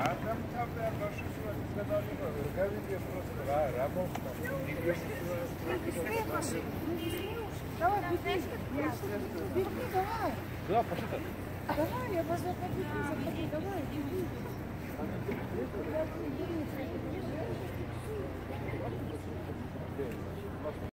Давай, беги. Беги, давай. Да, пошли так. Давай, я вас заходи, давай, беги.